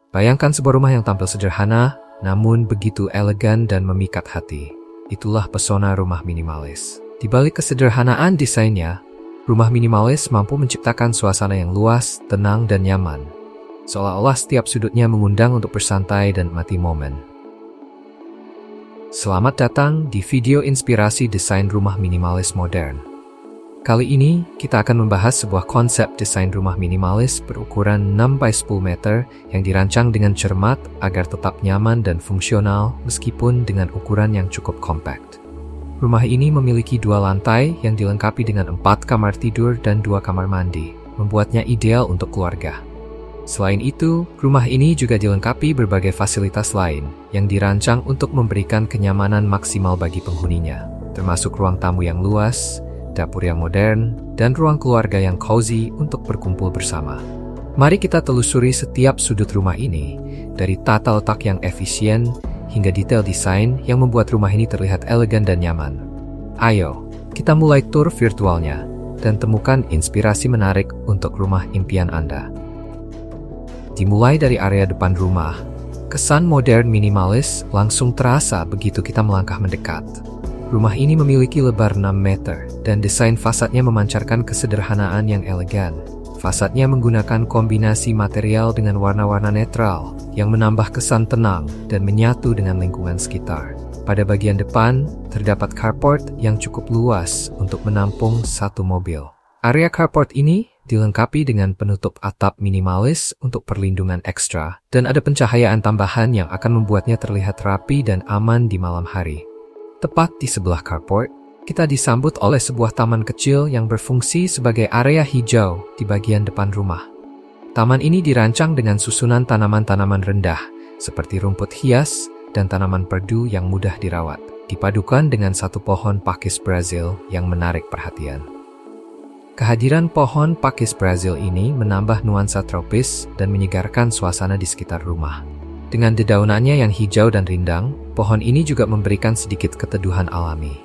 Bayangkan sebuah rumah yang tampil sederhana, namun begitu elegan dan memikat hati. Itulah pesona rumah minimalis. Di balik kesederhanaan desainnya, rumah minimalis mampu menciptakan suasana yang luas, tenang, dan nyaman. Seolah-olah setiap sudutnya mengundang untuk bersantai dan menikmati momen. Selamat datang di video inspirasi desain rumah minimalis modern. Kali ini, kita akan membahas sebuah konsep desain rumah minimalis berukuran 6x10 meter yang dirancang dengan cermat agar tetap nyaman dan fungsional meskipun dengan ukuran yang cukup compact. Rumah ini memiliki 2 lantai yang dilengkapi dengan 4 kamar tidur dan 2 kamar mandi, membuatnya ideal untuk keluarga. Selain itu, rumah ini juga dilengkapi berbagai fasilitas lain yang dirancang untuk memberikan kenyamanan maksimal bagi penghuninya, termasuk ruang tamu yang luas, dapur yang modern, dan ruang keluarga yang cozy untuk berkumpul bersama. Mari kita telusuri setiap sudut rumah ini, dari tata letak yang efisien hingga detail desain yang membuat rumah ini terlihat elegan dan nyaman. Ayo, kita mulai tur virtualnya dan temukan inspirasi menarik untuk rumah impian Anda. Dimulai dari area depan rumah, kesan modern minimalis langsung terasa begitu kita melangkah mendekat. Rumah ini memiliki lebar 6 meter dan desain fasadnya memancarkan kesederhanaan yang elegan. Fasadnya menggunakan kombinasi material dengan warna-warna netral yang menambah kesan tenang dan menyatu dengan lingkungan sekitar. Pada bagian depan, terdapat carport yang cukup luas untuk menampung 1 mobil. Area carport ini dilengkapi dengan penutup atap minimalis untuk perlindungan ekstra, dan ada pencahayaan tambahan yang akan membuatnya terlihat rapi dan aman di malam hari. Tepat di sebelah carport, kita disambut oleh sebuah taman kecil yang berfungsi sebagai area hijau di bagian depan rumah. Taman ini dirancang dengan susunan tanaman-tanaman rendah, seperti rumput hias dan tanaman perdu yang mudah dirawat, dipadukan dengan 1 pohon pakis Brazil yang menarik perhatian. Kehadiran pohon pakis Brazil ini menambah nuansa tropis dan menyegarkan suasana di sekitar rumah. Dengan dedaunannya yang hijau dan rindang, pohon ini juga memberikan sedikit keteduhan alami.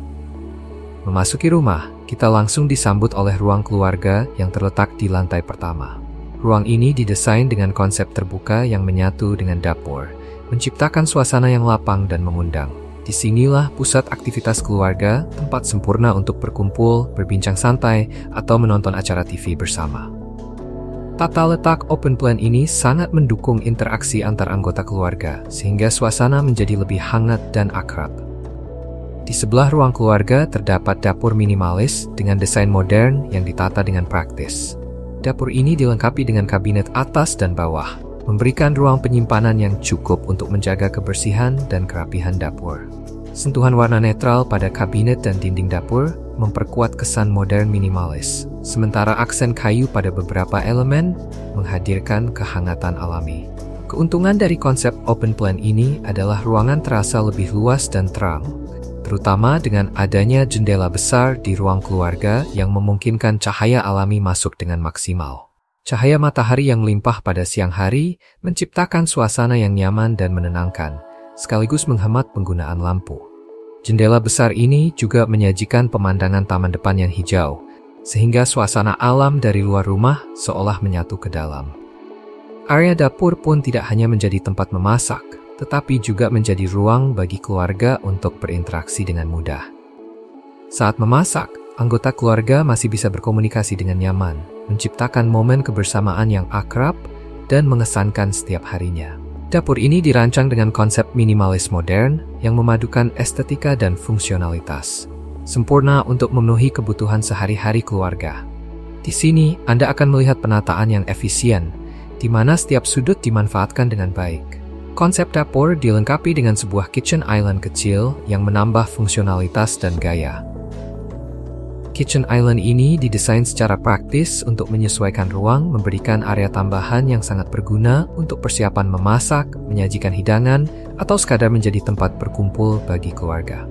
Memasuki rumah, kita langsung disambut oleh ruang keluarga yang terletak di lantai pertama. Ruang ini didesain dengan konsep terbuka yang menyatu dengan dapur, menciptakan suasana yang lapang dan mengundang. Disinilah pusat aktivitas keluarga, tempat sempurna untuk berkumpul, berbincang santai, atau menonton acara TV bersama. Tata letak open plan ini sangat mendukung interaksi antar anggota keluarga, sehingga suasana menjadi lebih hangat dan akrab. Di sebelah ruang keluarga terdapat dapur minimalis dengan desain modern yang ditata dengan praktis. Dapur ini dilengkapi dengan kabinet atas dan bawah, memberikan ruang penyimpanan yang cukup untuk menjaga kebersihan dan kerapihan dapur. Sentuhan warna netral pada kabinet dan dinding dapur memperkuat kesan modern minimalis, sementara aksen kayu pada beberapa elemen menghadirkan kehangatan alami. Keuntungan dari konsep open plan ini adalah ruangan terasa lebih luas dan terang, terutama dengan adanya jendela besar di ruang keluarga yang memungkinkan cahaya alami masuk dengan maksimal. Cahaya matahari yang melimpah pada siang hari menciptakan suasana yang nyaman dan menenangkan, sekaligus menghemat penggunaan lampu. Jendela besar ini juga menyajikan pemandangan taman depan yang hijau, sehingga suasana alam dari luar rumah seolah menyatu ke dalam. Area dapur pun tidak hanya menjadi tempat memasak, tetapi juga menjadi ruang bagi keluarga untuk berinteraksi dengan mudah. Saat memasak, anggota keluarga masih bisa berkomunikasi dengan nyaman, menciptakan momen kebersamaan yang akrab dan mengesankan setiap harinya. Dapur ini dirancang dengan konsep minimalis modern yang memadukan estetika dan fungsionalitas, sempurna untuk memenuhi kebutuhan sehari-hari keluarga. Di sini, Anda akan melihat penataan yang efisien, di mana setiap sudut dimanfaatkan dengan baik. Konsep dapur dilengkapi dengan sebuah kitchen island kecil yang menambah fungsionalitas dan gaya. Kitchen island ini didesain secara praktis untuk menyesuaikan ruang, memberikan area tambahan yang sangat berguna untuk persiapan memasak, menyajikan hidangan, atau sekadar menjadi tempat berkumpul bagi keluarga.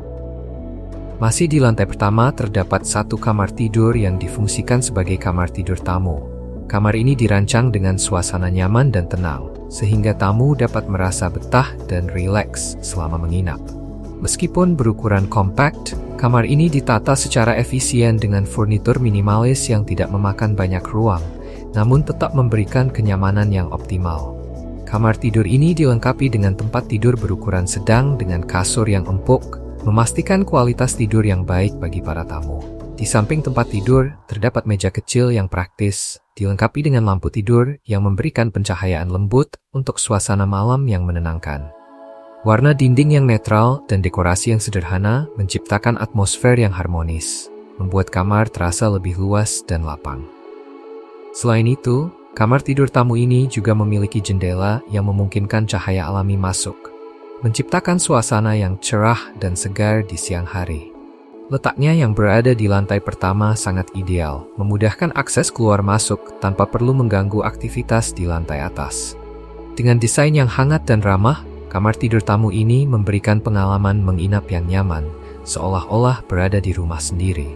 Masih di lantai pertama terdapat 1 kamar tidur yang difungsikan sebagai kamar tidur tamu. Kamar ini dirancang dengan suasana nyaman dan tenang, sehingga tamu dapat merasa betah dan rileks selama menginap. Meskipun berukuran compact, kamar ini ditata secara efisien dengan furnitur minimalis yang tidak memakan banyak ruang, namun tetap memberikan kenyamanan yang optimal. Kamar tidur ini dilengkapi dengan tempat tidur berukuran sedang dengan kasur yang empuk, memastikan kualitas tidur yang baik bagi para tamu. Di samping tempat tidur, terdapat meja kecil yang praktis, dilengkapi dengan lampu tidur yang memberikan pencahayaan lembut untuk suasana malam yang menenangkan. Warna dinding yang netral dan dekorasi yang sederhana menciptakan atmosfer yang harmonis, membuat kamar terasa lebih luas dan lapang. Selain itu, kamar tidur tamu ini juga memiliki jendela yang memungkinkan cahaya alami masuk, menciptakan suasana yang cerah dan segar di siang hari. Letaknya yang berada di lantai pertama sangat ideal, memudahkan akses keluar masuk tanpa perlu mengganggu aktivitas di lantai atas. Dengan desain yang hangat dan ramah, kamar tidur tamu ini memberikan pengalaman menginap yang nyaman, seolah-olah berada di rumah sendiri.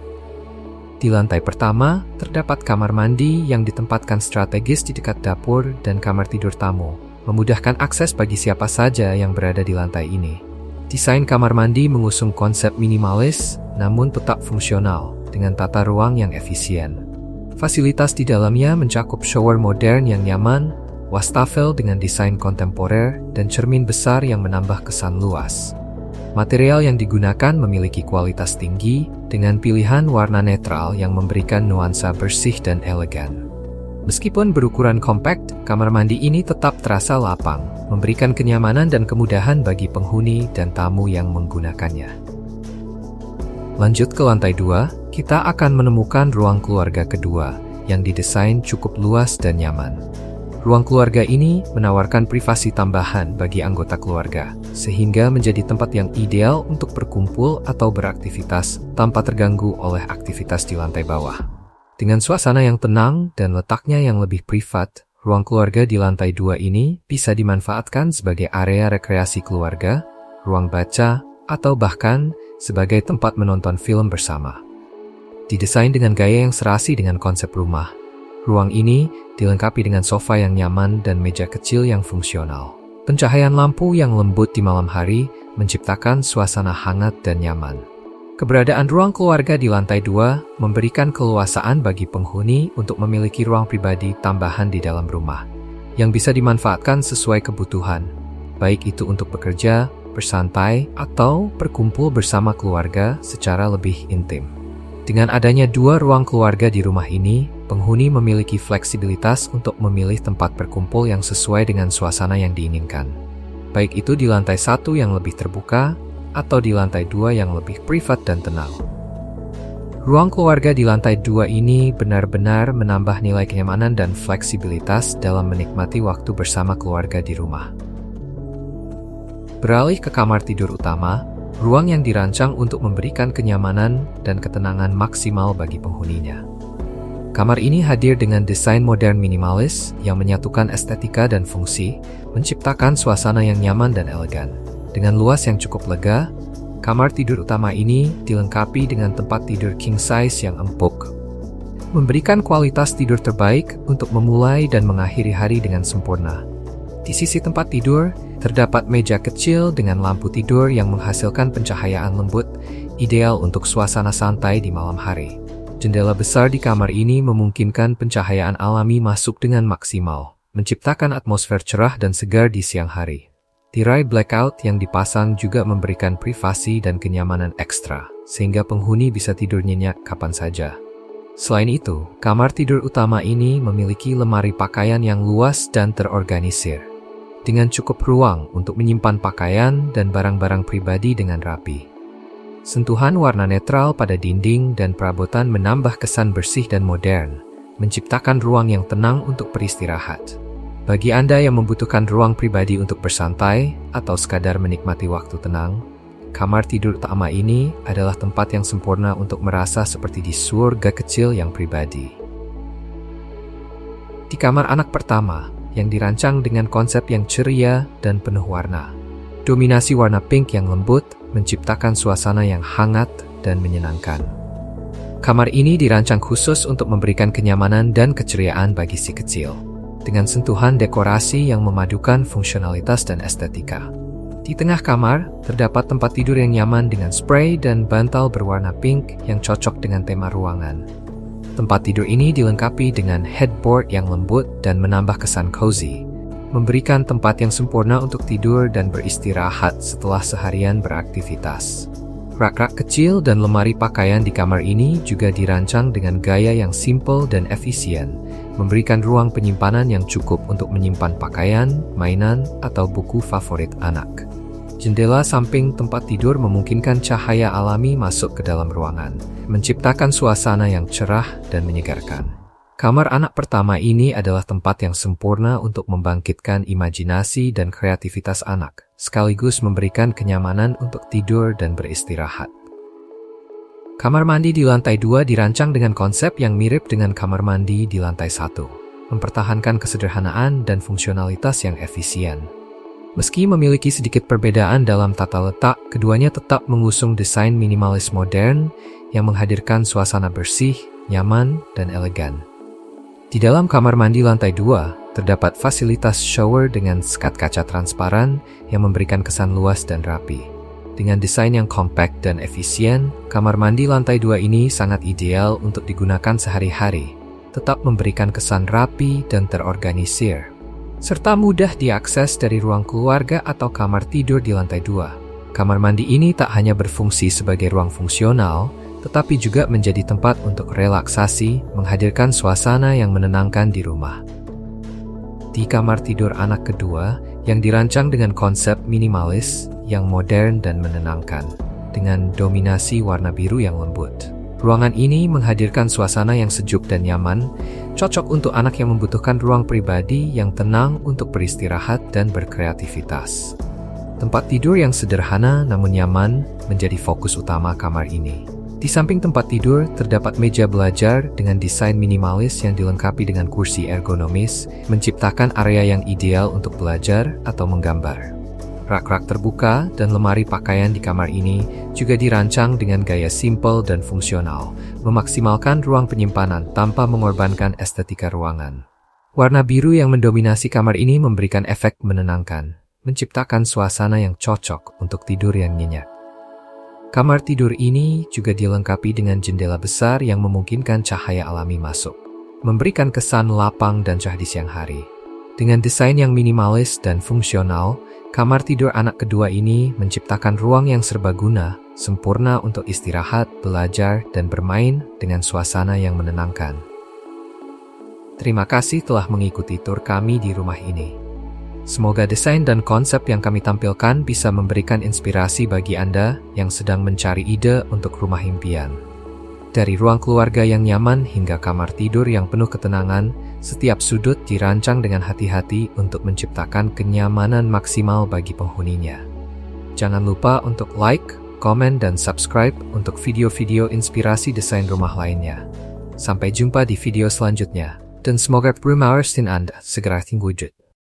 Di lantai pertama, terdapat kamar mandi yang ditempatkan strategis di dekat dapur dan kamar tidur tamu, memudahkan akses bagi siapa saja yang berada di lantai ini. Desain kamar mandi mengusung konsep minimalis, namun tetap fungsional, dengan tata ruang yang efisien. Fasilitas di dalamnya mencakup shower modern yang nyaman, wastafel dengan desain kontemporer, dan cermin besar yang menambah kesan luas. Material yang digunakan memiliki kualitas tinggi, dengan pilihan warna netral yang memberikan nuansa bersih dan elegan. Meskipun berukuran compact, kamar mandi ini tetap terasa lapang, memberikan kenyamanan dan kemudahan bagi penghuni dan tamu yang menggunakannya. Lanjut ke lantai 2, kita akan menemukan ruang keluarga kedua, yang didesain cukup luas dan nyaman. Ruang keluarga ini menawarkan privasi tambahan bagi anggota keluarga, sehingga menjadi tempat yang ideal untuk berkumpul atau beraktivitas tanpa terganggu oleh aktivitas di lantai bawah. Dengan suasana yang tenang dan letaknya yang lebih privat, ruang keluarga di lantai 2 ini bisa dimanfaatkan sebagai area rekreasi keluarga, ruang baca, atau bahkan sebagai tempat menonton film bersama. Didesain dengan gaya yang serasi dengan konsep rumah, ruang ini dilengkapi dengan sofa yang nyaman dan meja kecil yang fungsional. Pencahayaan lampu yang lembut di malam hari menciptakan suasana hangat dan nyaman. Keberadaan ruang keluarga di lantai 2 memberikan keleluasaan bagi penghuni untuk memiliki ruang pribadi tambahan di dalam rumah, yang bisa dimanfaatkan sesuai kebutuhan, baik itu untuk bekerja, bersantai, atau berkumpul bersama keluarga secara lebih intim. Dengan adanya 2 ruang keluarga di rumah ini, penghuni memiliki fleksibilitas untuk memilih tempat berkumpul yang sesuai dengan suasana yang diinginkan, baik itu di lantai 1 yang lebih terbuka, atau di lantai 2 yang lebih privat dan tenang. Ruang keluarga di lantai 2 ini benar-benar menambah nilai kenyamanan dan fleksibilitas dalam menikmati waktu bersama keluarga di rumah. Beralih ke kamar tidur utama, ruang yang dirancang untuk memberikan kenyamanan dan ketenangan maksimal bagi penghuninya. Kamar ini hadir dengan desain modern minimalis yang menyatukan estetika dan fungsi, menciptakan suasana yang nyaman dan elegan. Dengan luas yang cukup lega, kamar tidur utama ini dilengkapi dengan tempat tidur king size yang empuk, memberikan kualitas tidur terbaik untuk memulai dan mengakhiri hari dengan sempurna. Di sisi tempat tidur, terdapat meja kecil dengan lampu tidur yang menghasilkan pencahayaan lembut, ideal untuk suasana santai di malam hari. Jendela besar di kamar ini memungkinkan pencahayaan alami masuk dengan maksimal, menciptakan atmosfer cerah dan segar di siang hari. Tirai blackout yang dipasang juga memberikan privasi dan kenyamanan ekstra, sehingga penghuni bisa tidur nyenyak kapan saja. Selain itu, kamar tidur utama ini memiliki lemari pakaian yang luas dan terorganisir, dengan cukup ruang untuk menyimpan pakaian dan barang-barang pribadi dengan rapi. Sentuhan warna netral pada dinding dan perabotan menambah kesan bersih dan modern, menciptakan ruang yang tenang untuk beristirahat. Bagi Anda yang membutuhkan ruang pribadi untuk bersantai atau sekadar menikmati waktu tenang, kamar tidur utama ini adalah tempat yang sempurna untuk merasa seperti di surga kecil yang pribadi. Di kamar anak pertama, yang dirancang dengan konsep yang ceria dan penuh warna, dominasi warna pink yang lembut menciptakan suasana yang hangat dan menyenangkan. Kamar ini dirancang khusus untuk memberikan kenyamanan dan keceriaan bagi si kecil, dengan sentuhan dekorasi yang memadukan fungsionalitas dan estetika. Di tengah kamar, terdapat tempat tidur yang nyaman dengan spray dan bantal berwarna pink yang cocok dengan tema ruangan. Tempat tidur ini dilengkapi dengan headboard yang lembut dan menambah kesan cozy, memberikan tempat yang sempurna untuk tidur dan beristirahat setelah seharian beraktivitas. Rak-rak kecil dan lemari pakaian di kamar ini juga dirancang dengan gaya yang simpel dan efisien, memberikan ruang penyimpanan yang cukup untuk menyimpan pakaian, mainan, atau buku favorit anak. Jendela samping tempat tidur memungkinkan cahaya alami masuk ke dalam ruangan, menciptakan suasana yang cerah dan menyegarkan. Kamar anak pertama ini adalah tempat yang sempurna untuk membangkitkan imajinasi dan kreativitas anak, sekaligus memberikan kenyamanan untuk tidur dan beristirahat. Kamar mandi di lantai 2 dirancang dengan konsep yang mirip dengan kamar mandi di lantai 1, mempertahankan kesederhanaan dan fungsionalitas yang efisien. Meski memiliki sedikit perbedaan dalam tata letak, keduanya tetap mengusung desain minimalis modern yang menghadirkan suasana bersih, nyaman, dan elegan. Di dalam kamar mandi lantai 2, terdapat fasilitas shower dengan sekat kaca transparan yang memberikan kesan luas dan rapi. Dengan desain yang kompak dan efisien, kamar mandi lantai 2 ini sangat ideal untuk digunakan sehari-hari, tetap memberikan kesan rapi dan terorganisir, serta mudah diakses dari ruang keluarga atau kamar tidur di lantai 2. Kamar mandi ini tak hanya berfungsi sebagai ruang fungsional, tetapi juga menjadi tempat untuk relaksasi, menghadirkan suasana yang menenangkan di rumah. Di kamar tidur anak kedua, yang dirancang dengan konsep minimalis, yang modern dan menenangkan, dengan dominasi warna biru yang lembut. Ruangan ini menghadirkan suasana yang sejuk dan nyaman, cocok untuk anak yang membutuhkan ruang pribadi yang tenang untuk beristirahat dan berkreativitas. Tempat tidur yang sederhana namun nyaman menjadi fokus utama kamar ini. Di samping tempat tidur, terdapat meja belajar dengan desain minimalis yang dilengkapi dengan kursi ergonomis, menciptakan area yang ideal untuk belajar atau menggambar. Rak-rak terbuka dan lemari pakaian di kamar ini juga dirancang dengan gaya simpel dan fungsional, memaksimalkan ruang penyimpanan tanpa mengorbankan estetika ruangan. Warna biru yang mendominasi kamar ini memberikan efek menenangkan, menciptakan suasana yang cocok untuk tidur yang nyenyak. Kamar tidur ini juga dilengkapi dengan jendela besar yang memungkinkan cahaya alami masuk, memberikan kesan lapang dan cerah di siang hari. Dengan desain yang minimalis dan fungsional, kamar tidur anak kedua ini menciptakan ruang yang serbaguna, sempurna untuk istirahat, belajar, dan bermain dengan suasana yang menenangkan. Terima kasih telah mengikuti tur kami di rumah ini. Semoga desain dan konsep yang kami tampilkan bisa memberikan inspirasi bagi Anda yang sedang mencari ide untuk rumah impian. Dari ruang keluarga yang nyaman hingga kamar tidur yang penuh ketenangan, setiap sudut dirancang dengan hati-hati untuk menciptakan kenyamanan maksimal bagi penghuninya. Jangan lupa untuk like, komen, dan subscribe untuk video-video inspirasi desain rumah lainnya. Sampai jumpa di video selanjutnya, dan semoga rumah Anda segera terwujud.